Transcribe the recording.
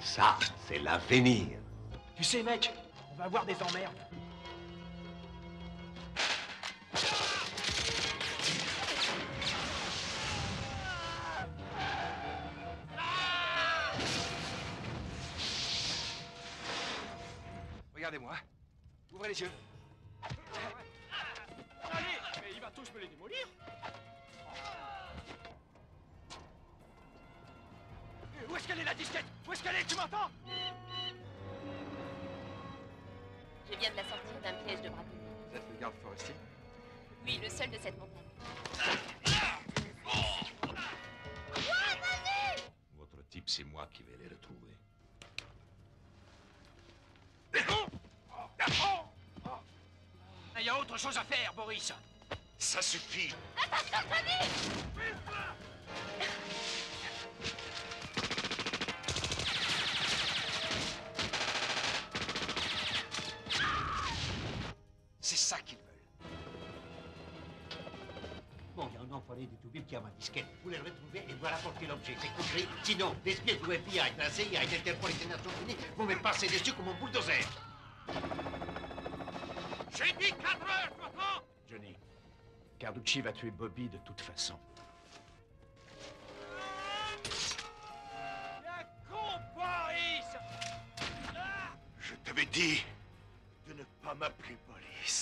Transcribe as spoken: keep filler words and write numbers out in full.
Ça, c'est l'avenir. Tu sais, mec, on va avoir des emmerdes. Regardez-moi. Ouvrez les yeux. Allez, mais il va tous me les démolir. Où est-ce qu'elle est, la disquette? Où est-ce qu'elle est? Tu m'entends? Je viens de la sortir d'un piège de braconnier. Vous êtes le garde forestier? Oui, le seul de cette montagne. Votre type, c'est moi qui vais les retrouver. Il y a autre chose à faire, Boris. Ça suffit. Attention, Tony! C'est ça qu'ils veulent. Bon, il y a un enfoiré du Toubib qui a ma disquette. Vous les retrouvez et vous rapportez l'objet, c'est compris? Sinon, l'espion du F B I, de la C I A et d'Interpol et des Nations Unies, vous me passez dessus comme un bulldozer. J'ai dit quatre heures, tu m'entends? Johnny, Carducci va tuer Bobby de toute façon. Viens con, Boris! Je t'avais dit de ne pas m'appeler police.